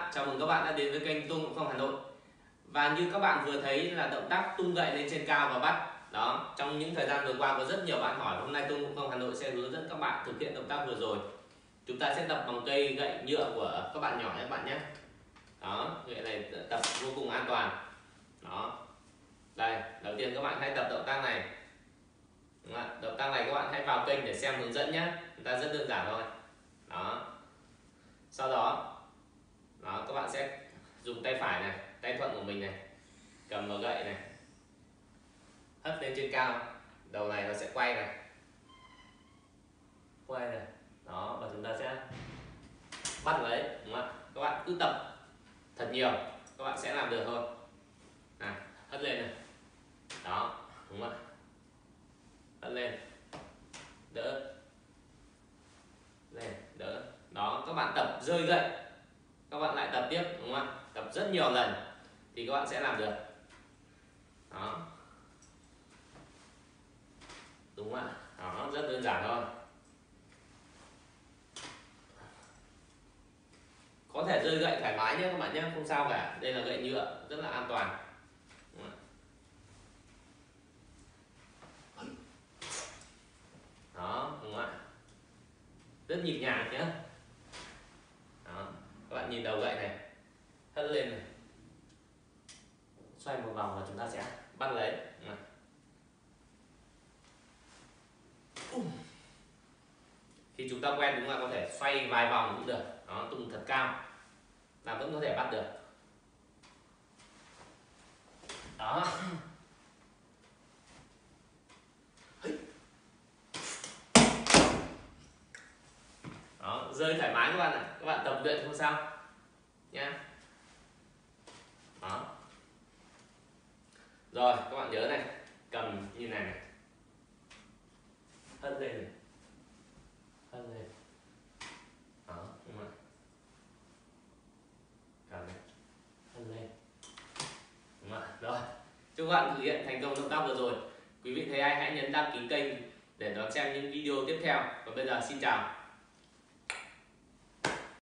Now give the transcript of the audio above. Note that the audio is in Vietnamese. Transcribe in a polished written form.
chào mừng các bạn đã đến với kênh Tung Ngộ Không Hà Nội. Và như các bạn vừa thấy là động tác tung gậy lên trên cao và bắt. Đó, trong những thời gian vừa qua có rất nhiều bạn hỏi, hôm nay Tung Ngộ Không Hà Nội sẽ hướng dẫn các bạn thực hiện động tác vừa rồi. Chúng ta sẽ tập bằng cây gậy nhựa của các bạn nhỏ nhé các bạn nhé. Đó, gậy này tập vô cùng an toàn. Đó. Đây, đầu tiên các bạn hãy tập động tác này. Đúng không? Động tác này các bạn hãy vào kênh để xem hướng dẫn nhé. Chúng ta rất đơn giản thôi. Đó. Sau đó các bạn sẽ dùng tay phải này, tay thuận của mình này, cầm vào gậy này, hất lên trên cao, đầu này nó sẽ quay này, đó, và chúng ta sẽ bắt lấy, đúng không ạ? Các bạn cứ tập thật nhiều, các bạn sẽ làm được thôi. Này, hất lên này, đó, đúng không ạ? Hất lên, đỡ, lên, đỡ, đó, các bạn tập rơi gậy, các bạn lại tập tiếp, đúng không ạ? Tập rất nhiều lần thì các bạn sẽ làm được. Đó, đúng không ạ? Đó, rất đơn giản thôi. Có thể rơi gậy thoải mái nhé các bạn nhé, không sao cả. Đây là gậy nhựa rất là an toàn. Đó, đúng không ạ? Rất nhịp nhàng nhé. Đó, các bạn nhìn đầu gậy này, hất lên này, xoay một vòng và chúng ta sẽ bắt lấy. Khi chúng ta quen, đúng là có thể xoay vài vòng cũng được. Đó, tung thật cao là vẫn có thể bắt được. Đó. Đó, rơi thoải mái các bạn ạ. Các bạn tập luyện không sao nhá. Đó. Rồi, các bạn nhớ này, cầm như này này, hất lên này, hất lên. Đó, đúng rồi. Cầm này, hất lên. Đúng rồi. Rồi, chúc các bạn thực hiện thành công động tác vừa rồi. Quý vị thấy hay hãy nhấn đăng ký kênh để đón xem những video tiếp theo. Và bây giờ xin chào.